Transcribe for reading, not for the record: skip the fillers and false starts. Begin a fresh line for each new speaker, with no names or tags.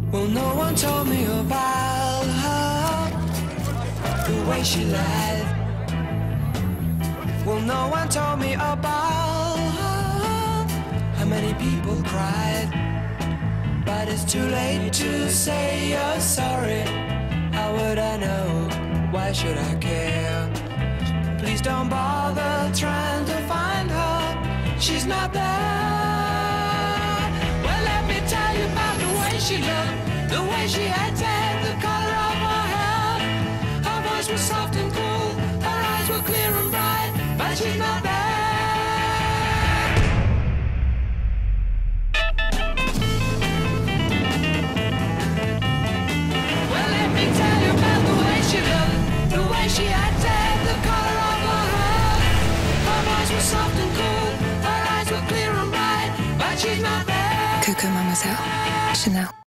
Well, no one told me about her, the way she lied. Well, no one told me about her, how many people cried. But it's too late to say you're sorry. How would I know? Why should I care? Please don't bother trying to find her. She's not there. Well, let me tell you about the way she looked, the way she acted, the color of her hair. Her voice was soft and cool, her eyes were clear and bright, but she's not there. Well, let me tell you about the way she looked, the way she acted, the color of her hair. Her voice was soft and cool, her eyes were clear and bright, but she's not there.
COCO Mademoiselle Chanel.